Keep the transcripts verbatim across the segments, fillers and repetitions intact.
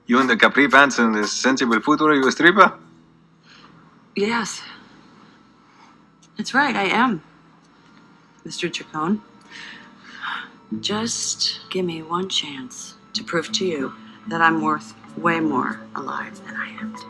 You in the capri pants and the sensible footwear, you a stripper? Yes. That's right, I am, Mister Chacon. Just give me one chance to prove to you that I'm worth way more alive than I am dead.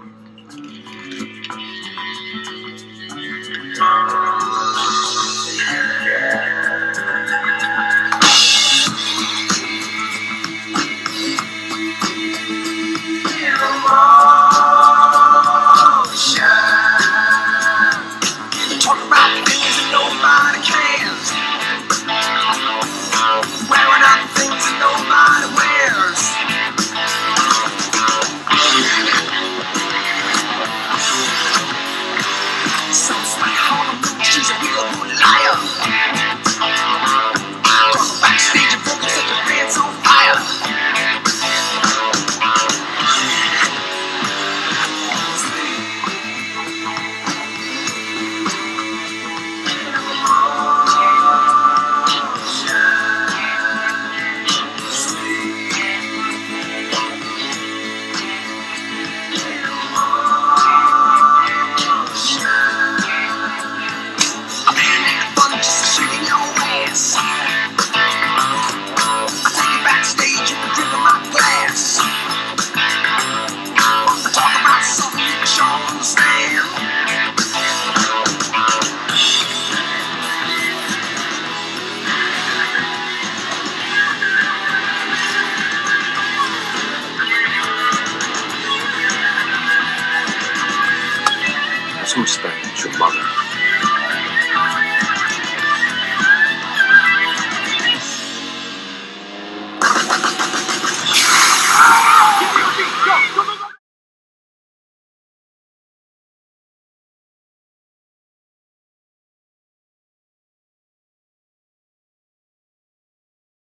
Who's that? Your mother.